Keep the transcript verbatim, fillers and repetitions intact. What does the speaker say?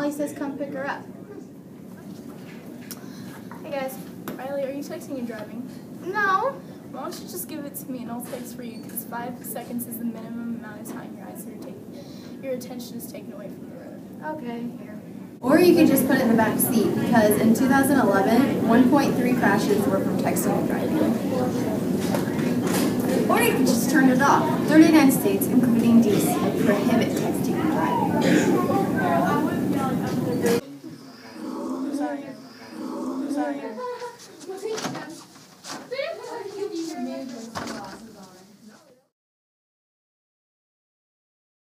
Molly says come pick her up. Hey guys, Riley, are you texting and driving? No. Why don't you just give it to me and I'll text for you, because five seconds is the minimum amount of time your eyes are taking, your attention is taken away from the road. Okay, here. Or you could just put it in the back seat, because in two thousand eleven, one point three crashes were from texting and driving. Or you could just turn it off. thirty-nine states, including D C, prohibit texting and driving. Sorry. Sorry.